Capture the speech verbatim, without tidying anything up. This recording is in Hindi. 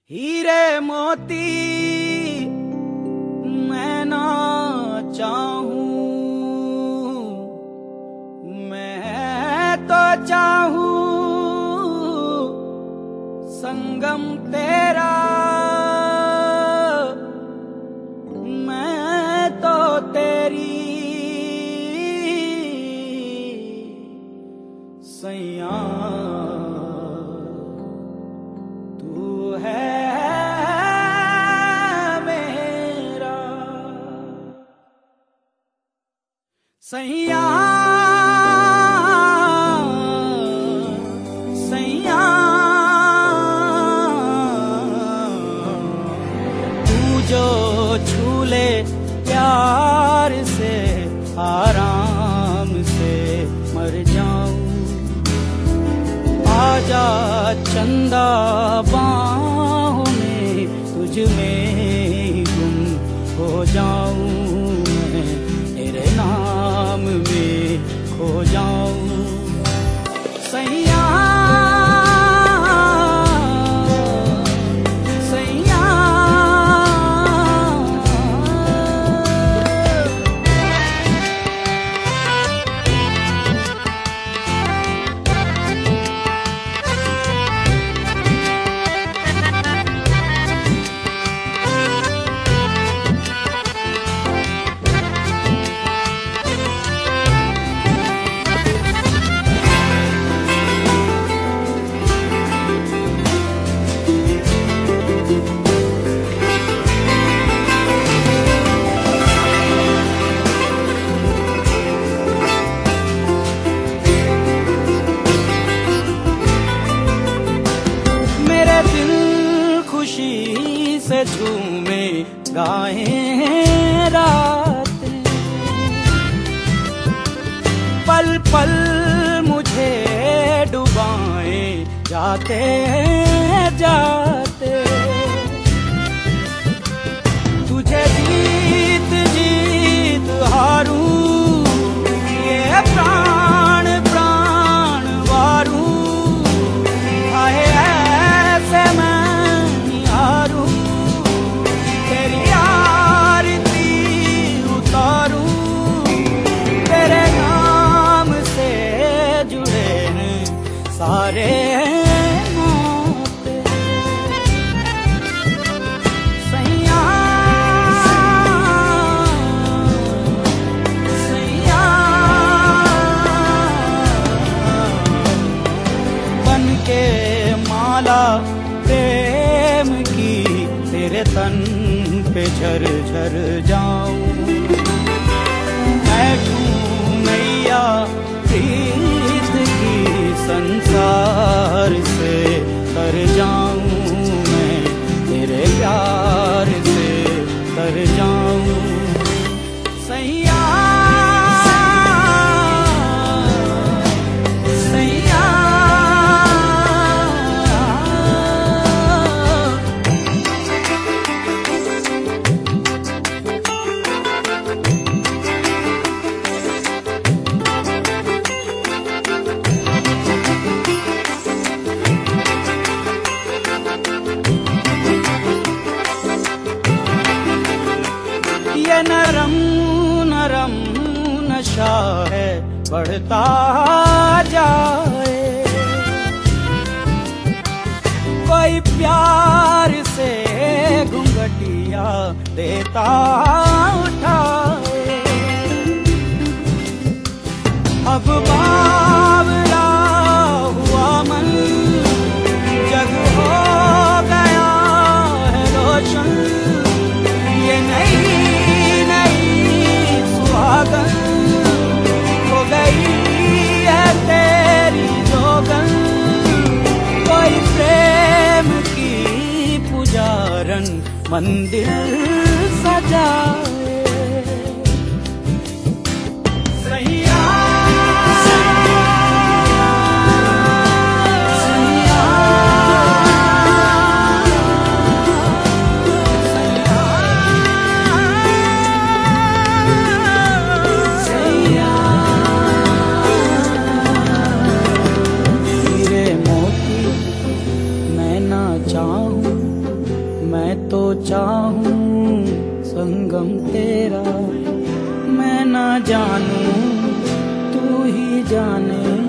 हीरे मोती मैं ना चाहूं, मैं तो चाहूं संगम तेरा, मैं तो तेरी सैया तू है मेरा सैया सैया तू जो छू ले प्यार से आराम से मर जाऊं, आजा चंदा बाहों में तुझ में गुम हो जाऊं, मैं तेरे नाम में खो जाऊं सैया सैया। खुशी से झूमे गाएं रातें, पल पल मुझे डुबाएं जाते जाते, तुझे जीत जीत हारूं ये प्राण प्राण वारूं, हाय ऐसे मैं तेरी आरती उतारूं, तेरे नाम से जुड़े हैं सारे नाते सैया सैया। बन के माला प्रेम की तेरे तन पे झर झर जाऊं, बैठूं नैया प्रीत की संसार से तर जाऊं, मैं तेरे प्यार से तर जाऊं सैया सैया। ये नरम नरम नशा है बढ़ता जाए, कोई प्यार से घुंघटिया देता उठाए, अब बावला हुआ मन जग हो गया है रोशन, ये नहीं सुहागन हो गई है तेरी जोगन, कोई प्रेम की पुजारन मंदिर सजाए सैया सैया सैया। हीरे मोती मैं ना चाहूं, मैं तो चाहूं संगम तेरा, मैं ना जानूं तू ही जाने।